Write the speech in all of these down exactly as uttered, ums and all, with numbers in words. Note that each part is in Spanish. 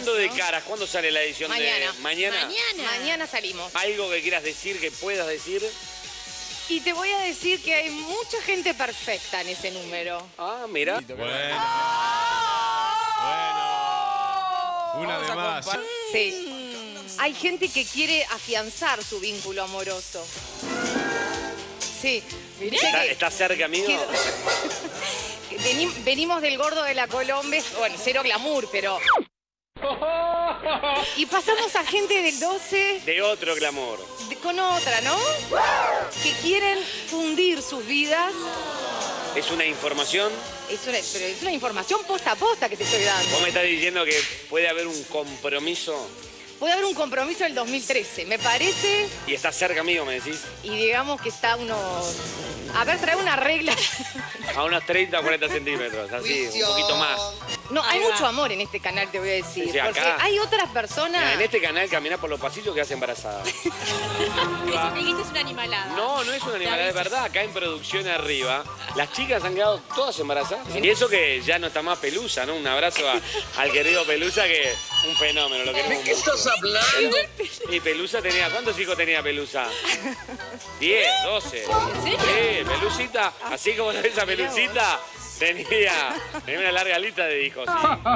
Hablando de caras, ¿cuándo sale la edición Mañana. de mañana? Mañana. Mañana salimos. ¿Algo que quieras decir, que puedas decir? Y te voy a decir que hay mucha gente perfecta en ese número. Ah, mira. Bueno. Bueno. Una de más. Sí. Hay gente que quiere afianzar su vínculo amoroso. Sí. ¿Está, está cerca, amigo? Veni- venimos del gordo de la Colombe. Bueno, cero glamour, pero... Y pasamos a gente del doce... De otro clamor. de- con otra, ¿no? Que quieren fundir sus vidas. ¿Es una información? Es una, pero es una información posta a posta que te estoy dando. ¿Vos me estás diciendo que puede haber un compromiso? Puede haber un compromiso del dos mil trece, me parece. Y está cerca, amigo, me decís. Y digamos que está unos... A ver, trae una regla. A unos treinta, cuarenta centímetros, así, un poquito más. No, hay mucho amor en este canal, te voy a decir. Sí, acá. Porque hay otras personas... Mira, en este canal caminás por los pasillos que hace embarazada. Esto es una animalada. No, no es una animalada, de verdad. Acá en producción arriba, las chicas han quedado todas embarazadas. Y eso que ya no está más Pelusa, ¿no? Un abrazo a- al querido Pelusa, que un fenómeno. Lo queremos ¿De qué mucho. estás hablando? Y Pelusa tenía... ¿Cuántos hijos tenía Pelusa? Diez, doce. ¿En serio? Sí, Pelucita, así como la ves a Pelucita, tenía, tenía una larga lista de hijos.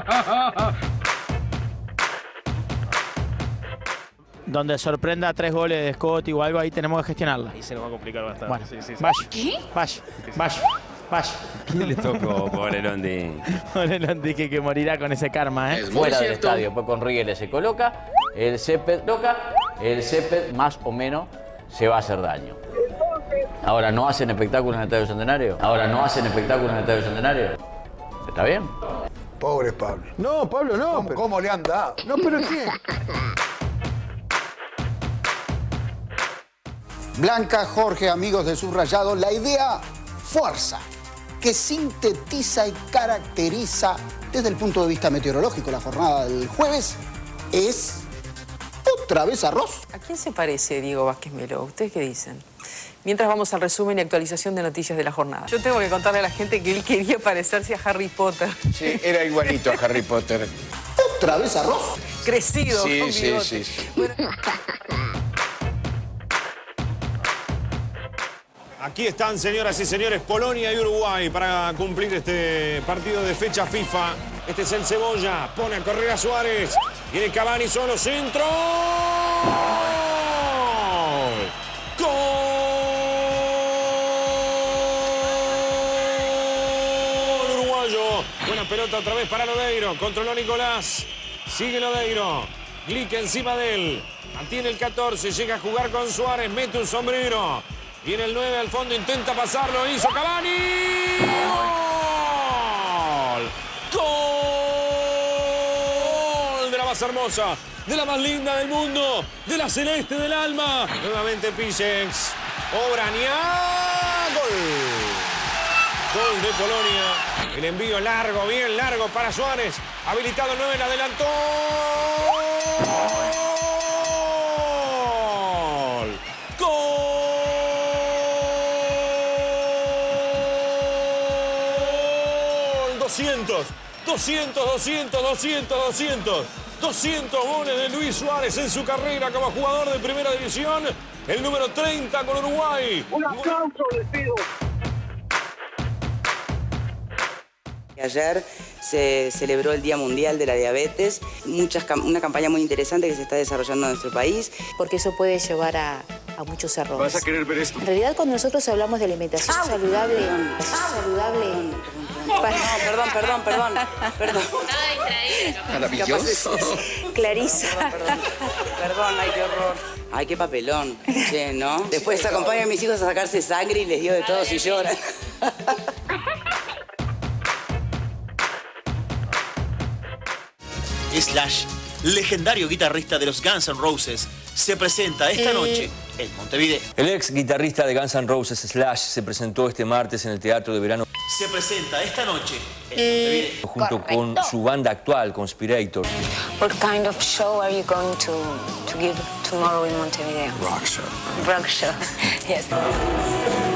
Donde sorprenda tres goles de Scott o algo, ahí tenemos que gestionarla. Ahí se nos va a complicar bastante. Bueno, Sí, sí, sí. vaya, ¿Qué? vaya, vaya, vaya. ¿Qué le tocó, pobre Londi? Bueno, dije que morirá con ese karma, ¿eh? Es muy Fuera del cierto. estadio, pues con Rieles se coloca, el césped toca, el césped más o menos se va a hacer daño. Ahora, ¿no hacen espectáculos en el Estadio Centenario? Ahora, ¿no hacen espectáculos en el Estadio Centenario? ¿Está bien? Pobre Pablo. No, Pablo, no. ¿Cómo, pero- cómo le han dado? No, pero ¿qué? Blanca, Jorge, amigos de Subrayado, la idea fuerza que sintetiza y caracteriza desde el punto de vista meteorológico la jornada del jueves es otra vez arroz. ¿A quién se parece Diego Vázquez Meló? ¿Ustedes qué dicen? Mientras vamos al resumen y actualización de noticias de la jornada. Yo tengo que contarle a la gente que él quería parecerse a Harry Potter. Sí, era igualito a Harry Potter. Otra vez arroz. Crecido, Sí, con sí, bigote. sí, sí. Bueno. Aquí están, señoras y señores, Polonia y Uruguay para cumplir este partido de fecha FIFA. Este es el Cebolla, pone a correr a Suárez. Viene Cavani solo, centro. ¡Gol! Uruguayo. Buena pelota otra vez para Lodeiro. Controló Nicolás. Sigue Lodeiro. Glick encima de él. Mantiene el catorce. Llega a jugar con Suárez. Mete un sombrero. Viene el nueve al fondo. Intenta pasarlo. Hizo Cavani. ¡Gol! ¡Gol! De la más hermosa. De la más linda del mundo. De la celeste del alma. Nuevamente Piszczek. Obrania. Gol. Gol de Polonia. El envío largo, bien largo para Suárez. Habilitado el nueve, adelantó. ¡Gol! ¡Gol! doscientos, doscientos, doscientos, doscientos, doscientos. doscientos goles de Luis Suárez en su carrera como jugador de primera división. El número treinta con Uruguay. Un aplauso les pido. Ayer se celebró el Día Mundial de la Diabetes, muchas, una campaña muy interesante que se está desarrollando en nuestro país. Porque eso puede llevar a, a muchos errores. ¿Vas a querer ver esto? En realidad, cuando nosotros hablamos de alimentación saludable, saludable... No, perdón, perdón, perdón, perdón. Nada distraído. Maravilloso. Clarisa. Perdón, perdón, perdón, ay, qué horror. Ay, qué papelón, che, ¿no? Después acompañan a mis hijos a sacarse sangre y les dio de todo si lloran. Slash, legendario guitarrista de los Guns N' Roses, se presenta esta noche en Montevideo. El ex guitarrista de Guns N' Roses, Slash, se presentó este martes en el Teatro de Verano Se presenta esta noche en Montevideo. junto con su banda actual, Conspirator. What kind of show are you going to, to give tomorrow in Montevideo? Rock show. Rock show. Yes.